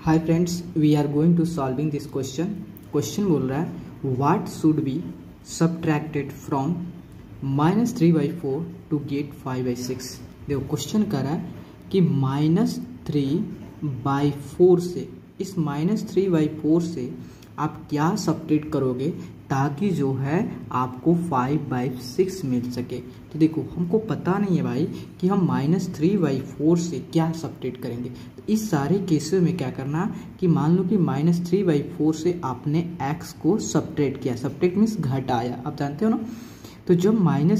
Hi friends, we are going to solving this question. Question बोल रहा है what should be subtracted from -3/4 to get 5/6। देखो question कर रहा है कि -3/4 से, इस -3/4 से आप क्या सबट्रैक्ट करोगे ताकि जो है आपको 5/6 मिल सके। तो देखो हमको पता नहीं है भाई कि हम -3/4 से क्या सबट्रैक्ट करेंगे। तो इस सारे केसेस में क्या करना कि मान लो कि -3/4 से आपने x को सबट्रैक्ट किया। सबट्रैक्ट मीन्स घटाया, आप जानते हो ना। तो जब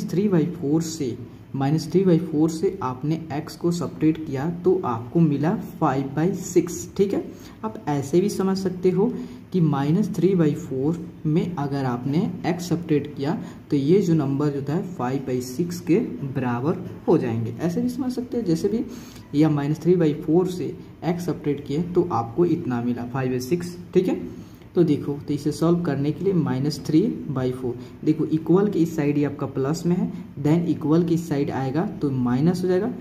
-3/4 से आपने x को सबट्रैक्ट किया तो आपको मिला 5/6। ठीक है, आप ऐसे भी समझ सकते हो कि -3/4 में अगर आपने x सबट्रैक्ट किया तो ये जो नंबर जो है 5/6 के बराबर हो जाएंगे। ऐसे भी समझ सकते हैं जैसे भी, या -3/4 से x सबट्रैक्ट किए तो आपको इतना मिला 5/6। ठीक है, तो देखो तो इसे सॉल्व करने के लिए -3/4, देखो इक्वल की इस साइड ये आपका प्लस में है, देन इक्वल की इस साइड आएगा तो माइनस हो जाएगा,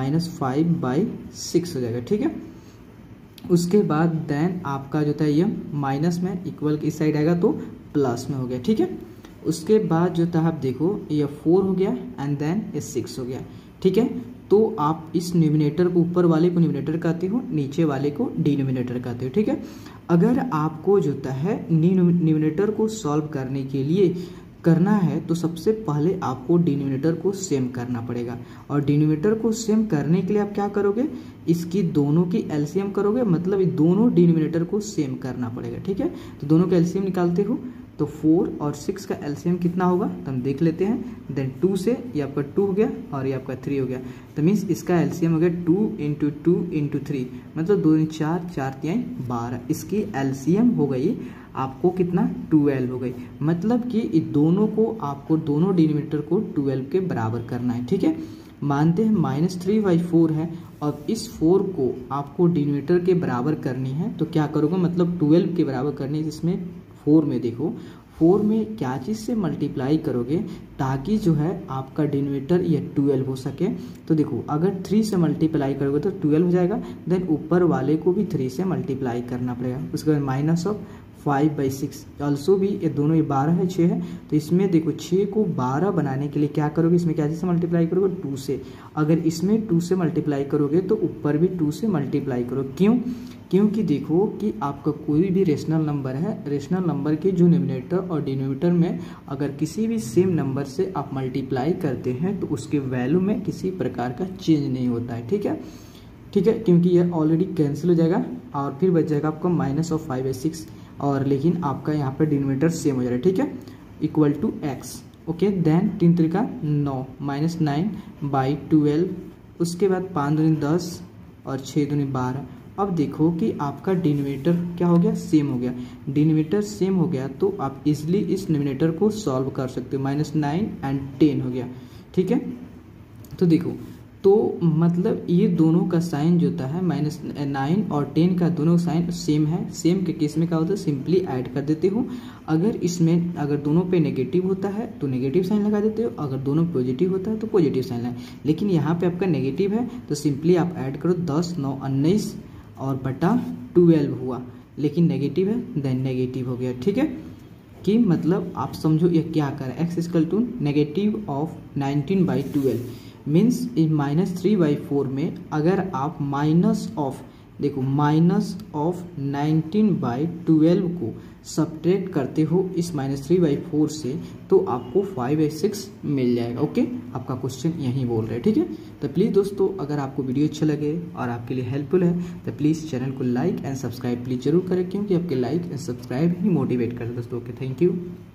-5/6 हो जाएगा। ठीक है, उसके बाद देन आपका जो था ये माइनस में, इक्वल की इस साइड आएगा तो प्लस में हो गया। ठीक है, उसके बाद जो था आप देखो ये 4 हो गया एंड देन ये 6 हो गया। ठीक है, तो आप इस न्यूमिनेटर को, ऊपर वाले को न्यूमिनेटर कहते हो, नीचे वाले को डिनोमिनेटर कहते हो। ठीक है, अगर आपको जो है न्यूमिनेटर को सॉल्व करने के लिए करना है तो सबसे पहले आपको डिनोमिनेटर को सेम करना पड़ेगा। और डिनोमिनेटर को सेम करने के लिए आप क्या करोगे, इसकी दोनों की एलसीएम करोगे, मतलब दोनों डिनोमिनेटर को सेम करना पड़ेगा। ठीक है, तो दोनों का एलसीएम निकालते हो तो 4 और 6 का एलसीएम कितना होगा तो हम देख लेते हैं। देन 2 से ये आपका 2 हो गया और ये आपका 3 हो गया, तो मीन्स इसका एलसीएम हो गया 2 × 2 × 3, मतलब 2 × 4, 4 × 12। इसकी एलसीएम हो गई आपको कितना, 12 हो गई। मतलब कि इन दोनों को आपको, दोनों डिनोमिनेटर को 12 के बराबर करना है। ठीक है, मानते हैं -3/4 है और इस 4 को आपको डिनोमिनेटर के बराबर करनी है, तो क्या करोगे, मतलब 12 के बराबर करनी है। जिसमें 4 में देखो, 4 में क्या चीज़ से मल्टीप्लाई करोगे ताकि जो है आपका डिनोमिनेटर ये 12 हो सके। तो देखो अगर 3 से मल्टीप्लाई करोगे तो 12 हो जाएगा, देन ऊपर वाले को भी 3 से मल्टीप्लाई करना पड़ेगा। उसके बाद -5/6 ऑल्सो भी, ये दोनों, ये 12 है, 6 है, तो इसमें देखो 6 को 12 बनाने के लिए क्या करोगे, इसमें क्या चीज़ से मल्टीप्लाई करोगे, 2 से। अगर इसमें 2 से मल्टीप्लाई करोगे तो ऊपर भी 2 से मल्टीप्लाई करो। क्यों? क्योंकि देखो कि आपका कोई भी रेशनल नंबर है, रेशनल नंबर के जो न्यूमिनेटर और डिनोमिनेटर में अगर किसी भी सेम नंबर से आप मल्टीप्लाई करते हैं तो उसके वैल्यू में किसी प्रकार का चेंज नहीं होता है। ठीक है, ठीक है, क्योंकि यह ऑलरेडी कैंसिल हो जाएगा और फिर बच जाएगा आपका -5/6, और लेकिन आपका यहाँ पर डिनोमिनेटर सेम हो जाएगा। ठीक है, equal to x। Okay, then 3 3 का 9, -9/12। उसके बाद 5 दूनी 10 और 6 दूनी 12। अब देखो कि आपका डिनोमिनेटर क्या हो गया, सेम हो गया। डिनोमिनेटर सेम हो गया तो आप इजिली इस न्यूमिनेटर को सॉल्व कर सकते हो। -9 एंड 10 हो गया। ठीक है, तो देखो, तो मतलब ये दोनों का साइन जो होता है, -9 और 10 का दोनों साइन सेम है। सेम के केस में क्या होता है, सिंपली ऐड कर देते हो। अगर इसमें, अगर दोनों पे नेगेटिव होता है तो नेगेटिव साइन लगा देते हो, अगर दोनों पॉजिटिव होता है तो पॉजिटिव साइन लगा। लेकिन यहाँ पे आपका नेगेटिव है तो सिंपली आप ऐड करो, 10 9 19 और बटा 12 हुआ, लेकिन नेगेटिव है, देन नेगेटिव हो गया। ठीक है, कि मतलब आप समझो ये क्या कर रहा है, x -19/12 मीन्स इन -3/4 में अगर आप देखो -19/12 को सबट्रैक्ट करते हो इस -3/4 से तो आपको 5/6 मिल जाएगा। ओके, आपका क्वेश्चन यही बोल रहे हैं। ठीक है, तो प्लीज़ दोस्तों, अगर आपको वीडियो अच्छा लगे और आपके लिए हेल्पफुल है तो प्लीज़ चैनल को लाइक एंड सब्सक्राइब प्लीज़ जरूर करें, क्योंकि आपके लाइक एंड सब्सक्राइब ही मोटिवेट करते हैं दोस्तों। Okay, thank you.